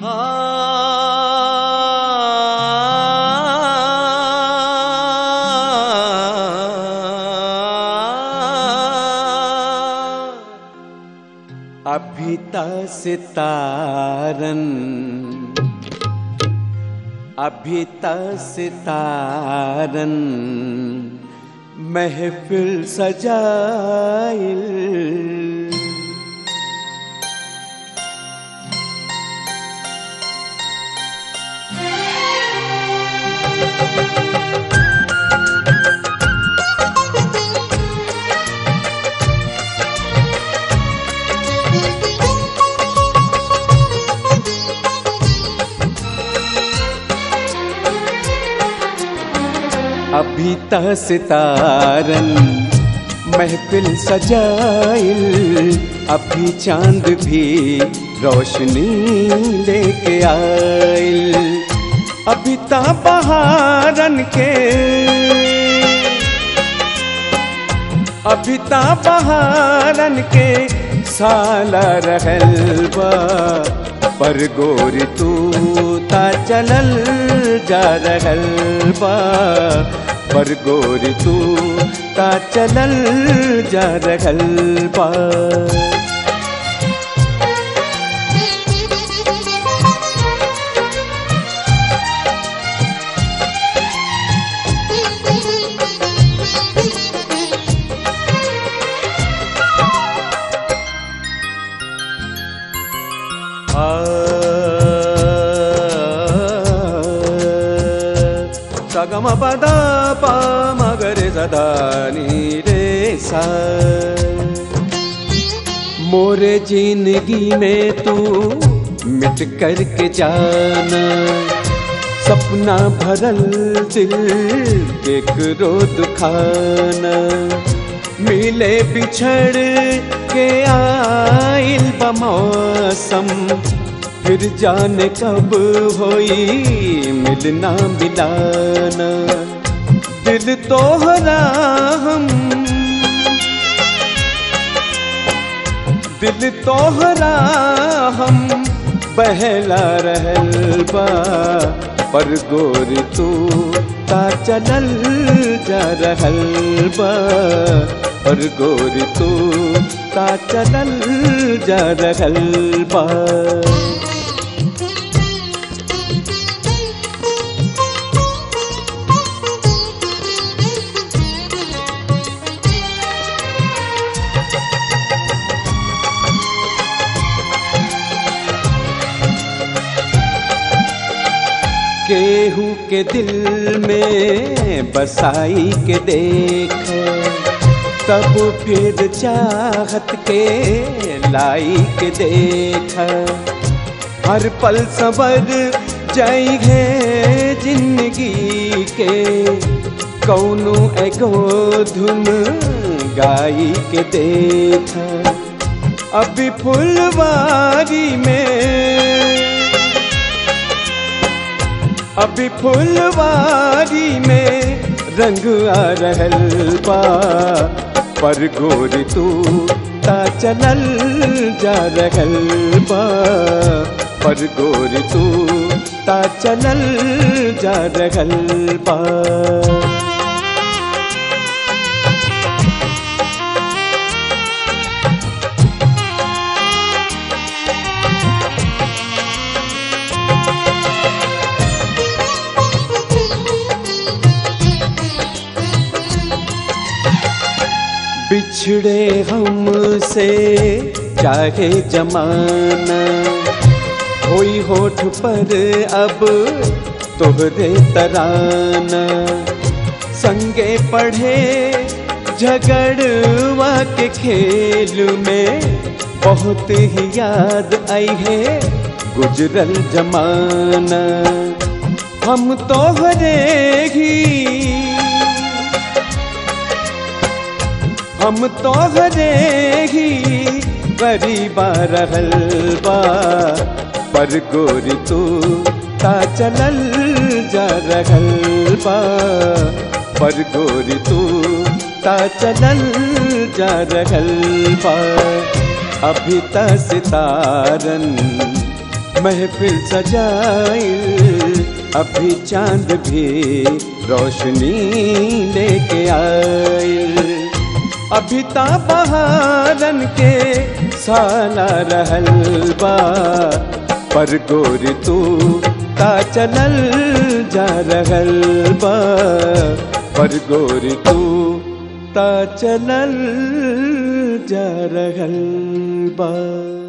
अभिता सितारन अभिता सितारन महफिल सजाइल अभिता सितारन महफिल सजाइल अभी चांद भी रोशनी लेके आइल अभिता बहारन के अभिता बहारन के साला रहल बा पर गोरी तू ता चलल जा रहल बा पर गोरी तू ता चलल जा रहल बा सगम पदा पा मगरे सदा नी रे सा मोरे जिंदगी में तू मिट कर के जाना सपना भरल दिल केकरो दुखाना मिले बिछड़ के आइल बमौसम फिर जाने कब होई मिलना मिलाना दिल तोहरा हम दिल तोहरा हम बहला रहल बा पर गोरी तू ता चलल जा रहल बा पर गोरी तू ता चलल जा रहल बा केहू के दिल में बसाई के देख तब फिर चाहत के लाई के देख हर पल सबर जाई है जिंदगी के कौनो एगो धुन गाई के देख अभी फुलवारी में अभी फुलवारी में रंग आ रहल बा पर गोरी तू ता चलल जा रहल बा पर गोरी तू ता चलल जा रहल बा बिछड़े हमसे चाहे जमाना होई होठ पर अब तोहरे तराना संगे पढ़े झगड़वा के खेल में बहुत ही याद आई है गुजरल जमाना हम तोहरे ही हम तोहरे ही गरीबा रहल बा पर गोरी तू ता चलल जा रहल बा पर गोरी तू ता चलल जा रहल बा अभी ता सितारन महफिल सजाइल, अभी चांद भी रोशनी लेके आइल। अभी ता बहारन के साला रहल बा, पर गोरी तू ता चलल जा रहल बा, पर गोरी तू ता चलल जा रहल बा।